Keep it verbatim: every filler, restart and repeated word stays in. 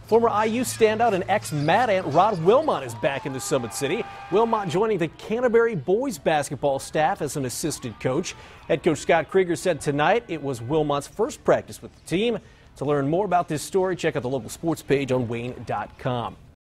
Former I U standout and ex-Mad Ant Rod Wilmont is back in the Summit City. Wilmont joining the Canterbury boys basketball staff as an assistant coach. Head coach Scott Krieger said tonight it was Wilmont's first practice with the team. To learn more about this story, check out the local sports page on Wayne dot com.